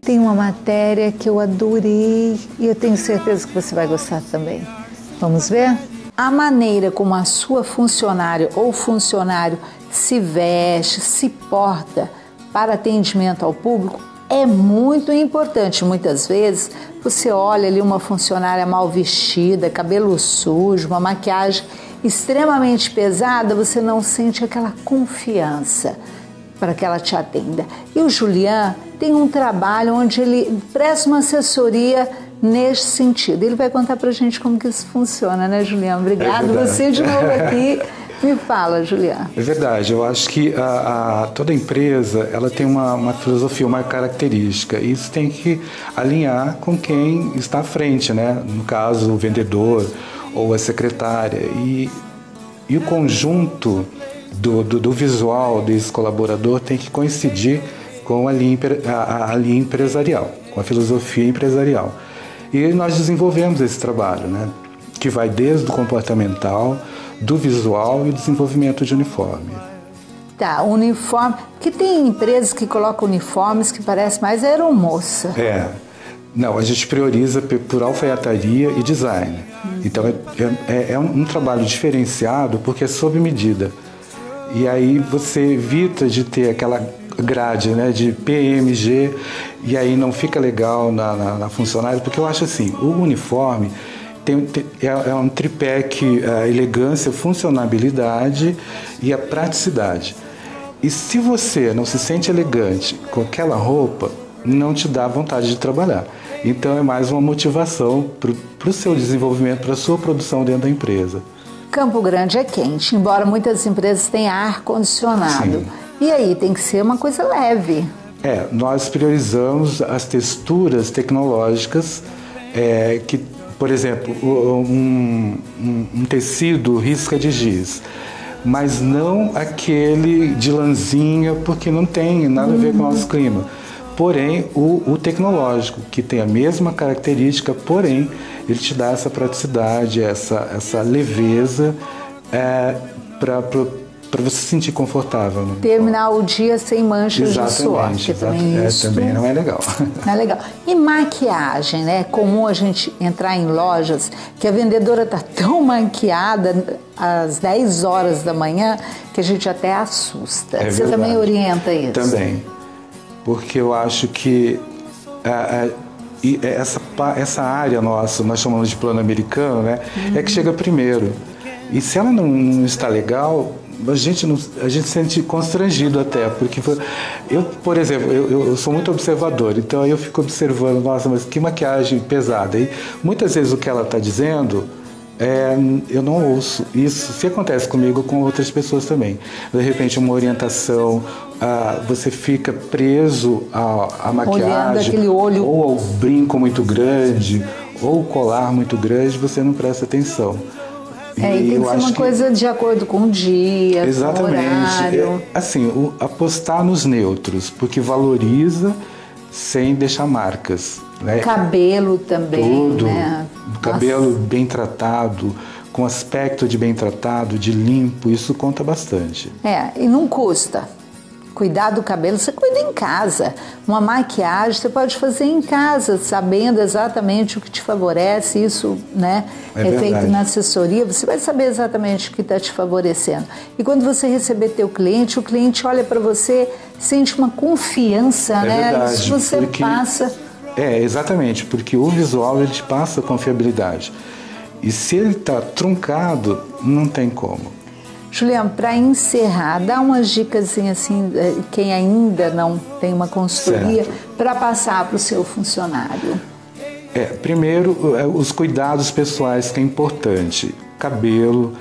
Tem uma matéria que eu adorei e eu tenho certeza que você vai gostar também. Vamos ver? A maneira como a sua funcionária ou funcionário se veste, se porta para atendimento ao público é muito importante. Muitas vezes você olha ali uma funcionária mal vestida, cabelo sujo, uma maquiagem extremamente pesada, você não sente aquela confiança para que ela te atenda. E o Julian tem um trabalho onde ele presta uma assessoria nesse sentido. Ele vai contar para a gente como que isso funciona, né, Julian? Obrigado, você de novo aqui. Me fala, Julian. É verdade, eu acho que toda empresa ela tem uma filosofia, uma característica, e isso tem que alinhar com quem está à frente, né? No caso, o vendedor ou a secretária. E o conjunto do visual desse colaborador tem que coincidir com a linha empresarial, com a filosofia empresarial. E nós desenvolvemos esse trabalho, né? Que vai desde o comportamental, do visual e o desenvolvimento de uniforme. Tá, uniforme, que tem empresas que colocam uniformes que parecem mais aeromoça. Não, a gente prioriza por alfaiataria e design. Então é um trabalho diferenciado porque é sob medida. E aí você evita de ter aquela grade, né, de PMG, e aí não fica legal na funcionária, porque eu acho assim, o uniforme é um tripé que a elegância, a funcionabilidade e a praticidade. E se você não se sente elegante com aquela roupa, não te dá vontade de trabalhar. Então é mais uma motivação para o seu desenvolvimento, para a sua produção dentro da empresa. Campo Grande é quente, embora muitas empresas tenham ar-condicionado. Sim. E aí tem que ser uma coisa leve. Nós priorizamos as texturas tecnológicas que, por exemplo, um tecido risca de giz, mas não aquele de lãzinha, porque não tem nada a ver com o nosso clima. Porém, o tecnológico, que tem a mesma característica, porém, ele te dá essa praticidade, essa leveza para você se sentir confortável. Né? Terminar o dia sem manchas de suor. Também não é legal. Não é legal. E maquiagem, né? É comum a gente entrar em lojas que a vendedora está tão maquiada às 10 horas da manhã que a gente até assusta. Você também orienta isso? Também. Porque eu acho que essa área nossa, nós chamamos de plano americano, né? É que chega primeiro. E se ela não está legal, a gente se sente constrangido até, porque eu, por exemplo, eu sou muito observador, então aí eu fico observando, nossa, mas que maquiagem pesada. E muitas vezes o que ela está dizendo, eu não ouço. Isso se acontece comigo, com outras pessoas também. De repente, uma orientação, você fica preso à maquiagem, olho, ou ao brinco muito grande, ou ao colar muito grande, você não presta atenção. E tem que ser uma coisa de acordo com o dia, exatamente, com o horário. Assim, apostar nos neutros, porque valoriza sem deixar marcas. Né? Cabelo também, tudo, né? Cabelo bem tratado, com aspecto de bem tratado, de limpo, isso conta bastante. E não custa. Cuidar do cabelo, você cuida em casa. Uma maquiagem você pode fazer em casa, sabendo exatamente o que te favorece. Isso, né, é feito na assessoria. Você vai saber exatamente o que está te favorecendo. E quando você receber teu cliente, o cliente olha para você, sente uma confiança, né? Verdade, isso você passa. Exatamente, porque o visual ele te passa confiabilidade. E se ele está truncado, não tem como. Julian, para encerrar, dá umas dicas assim, quem ainda não tem uma consultoria, para passar para o seu funcionário. Primeiro, os cuidados pessoais, que é importante. Cabelo,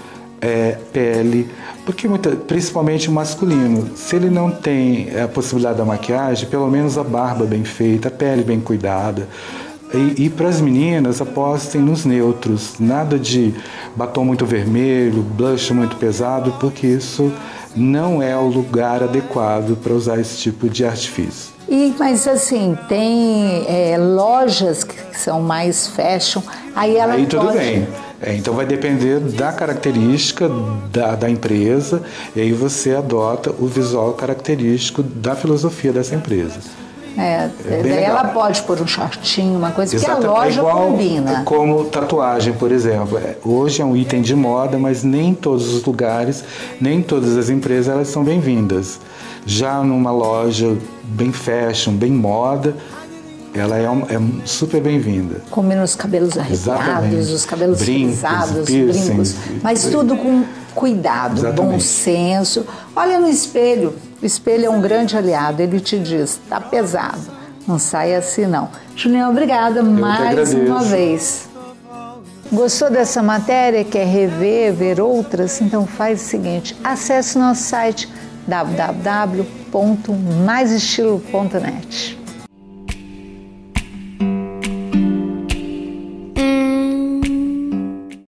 pele, porque principalmente o masculino, se ele não tem a possibilidade da maquiagem, pelo menos a barba bem feita, a pele bem cuidada. E para as meninas, apostem nos neutros, nada de batom muito vermelho, blush muito pesado, porque isso não é o lugar adequado para usar esse tipo de artifício. Mas assim, tem lojas que são mais fashion, aí tudo bem. Então vai depender da característica da empresa, e aí você adota o visual característico da filosofia dessa empresa. Daí ela pode pôr um shortinho, uma coisa que a loja igual combina. Como tatuagem, por exemplo. Hoje é um item de moda, mas nem todos os lugares, nem todas as empresas, elas são bem-vindas. Já numa loja bem fashion, bem moda, ela é super bem-vinda. Combina os cabelos arrepiados, os cabelos frisados, brincos, mas tudo com cuidado, bom senso. Olha no espelho, o espelho é um grande aliado, ele te diz, tá pesado, não sai assim não. Julião, obrigada mais uma vez. Gostou dessa matéria? Quer rever, ver outras? Então faz o seguinte, acesse nosso site www.maisestilo.net.